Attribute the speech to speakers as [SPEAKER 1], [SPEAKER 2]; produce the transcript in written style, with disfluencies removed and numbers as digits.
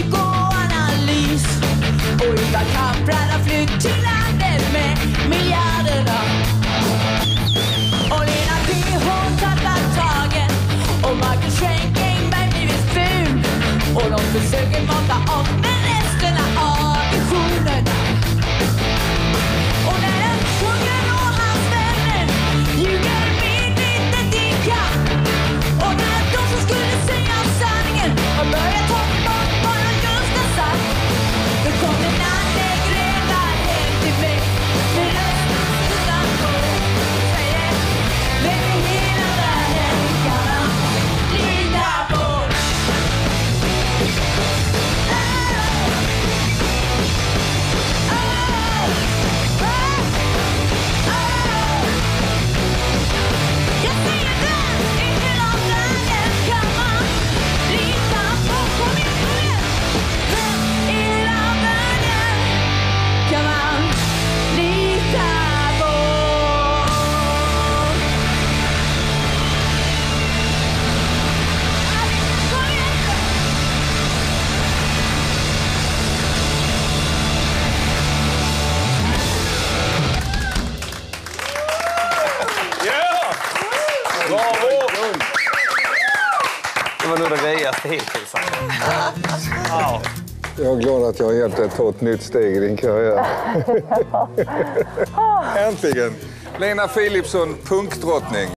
[SPEAKER 1] psykoanalys. Och Ylva Kamprad har flytt till landet med miljarderna. Och Lena P har tappat tagen. Och Michael Schenkenberg blivit ful. Och de försöker mata av med resterna av visionerna. Och när den sjunger och hans vänner ljuger medvetet i kapp. Och när de som skulle säga sanningen har börjat ta bort vad de just har sagt. Då kommer Nanne Grönvall hem till mig med rösten utan på. Säger, vem i hela världen kan man lita på? Jag säger vem i hela världen kan man lita på? Kom igen! Vem i hela världen kan man lita på? Kom igen!
[SPEAKER 2] Bravo! Det var nog det röjigaste hittills. Wow.
[SPEAKER 3] Jag är glad att jag har hjälpt dig att ta ett nytt steg i din karriär. Äntligen! Lena Philipsson, punkdrottning.